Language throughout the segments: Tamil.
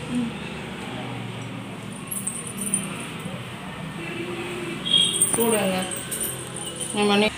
சூடுங்க மணி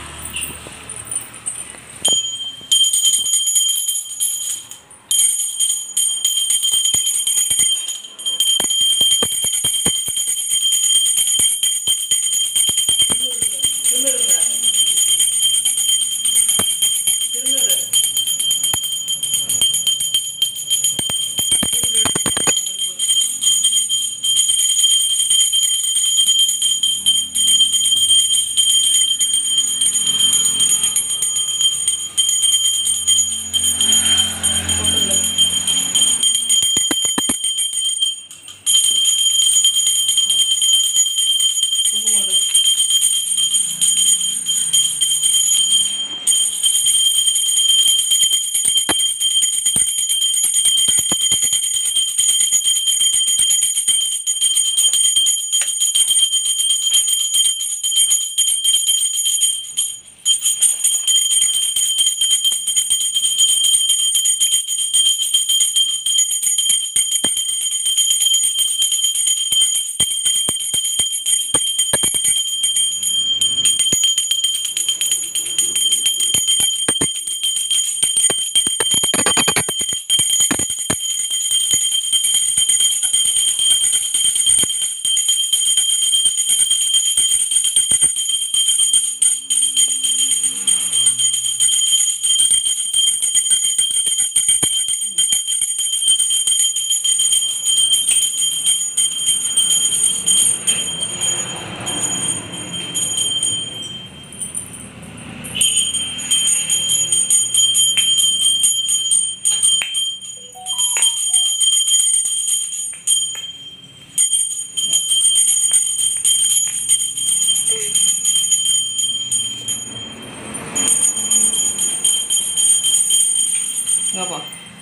Ngapa?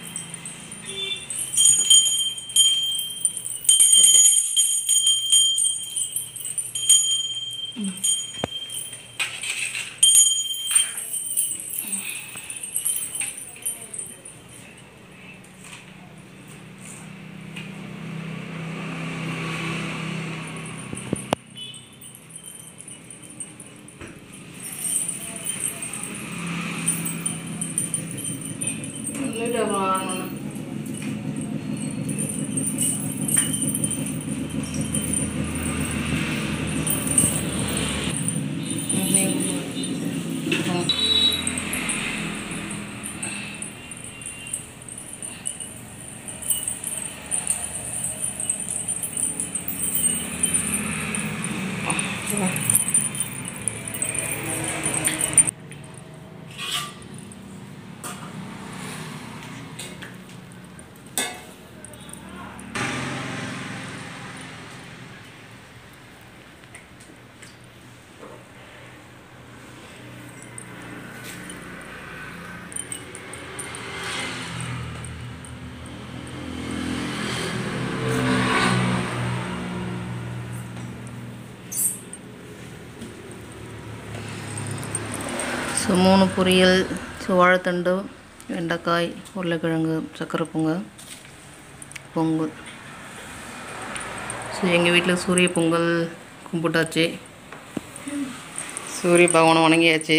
Udah bang. ஸோ 3 பொரியல், ஸோ வாழைத்தண்டு, வெண்டைக்காய், உருளைக்கிழங்கு, சக்கரை பொங்கல். ஸோ எங்கள் வீட்டில் சூரிய பொங்கல் கும்பிட்டாச்சு, சூரிய பகவானை வணங்கியாச்சு.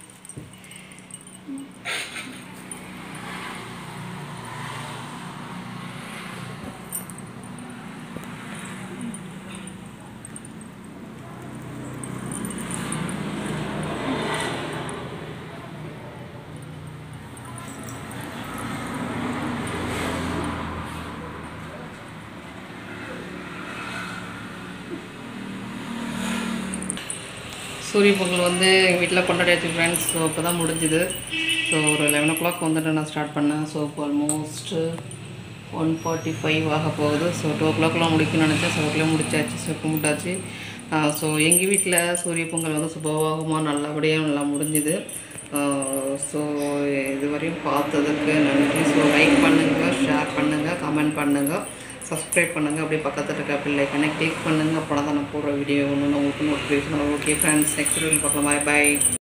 சூரிய பொங்கல் வந்து எங்கள் வீட்டில் கொண்டாடியாச்சு ஃப்ரெண்ட்ஸ். ஸோ இப்போ தான் முடிஞ்சுது. ஸோ ஒரு 11 o'clock வந்துட்டு நான் ஸ்டார்ட் பண்ணேன். ஸோ இப்போ ஆல்மோஸ்ட் 1:45 ஆக போகுது. ஸோ 2 o'clockலாம் முடிக்கணும்னு நினச்சேன். ஸோ அதுக்குள்ளே முடிச்சாச்சு. ஸோ கும்பிட்டாச்சு. ஸோ எங்கள் வீட்டில் சூரிய பொங்கல் வந்து சுபமாக நல்லபடியாக நல்லா முடிஞ்சுது. ஸோ இதுவரையும் பார்த்ததுக்கு நன்றி. ஸோ லைக் பண்ணுங்கள், ஷேர் பண்ணுங்கள், கமெண்ட் பண்ணுங்கள், சப்ஸ்கிரைப் பண்ணுங்கள். அப்படியே பக்கத்தில் இருக்க பெல் ஐக்கனை கிளிக் பண்ணுங்கள். அப்போ தான் நான் போடுற வீடியோ ஒன்று உங்களுக்கு நோட்டிஃபிகேஷன். ஓகே ஃப்ரெண்ட்ஸ், நெக்ஸ்ட் வீடியோவில் பார்க்கலாம். பாய்.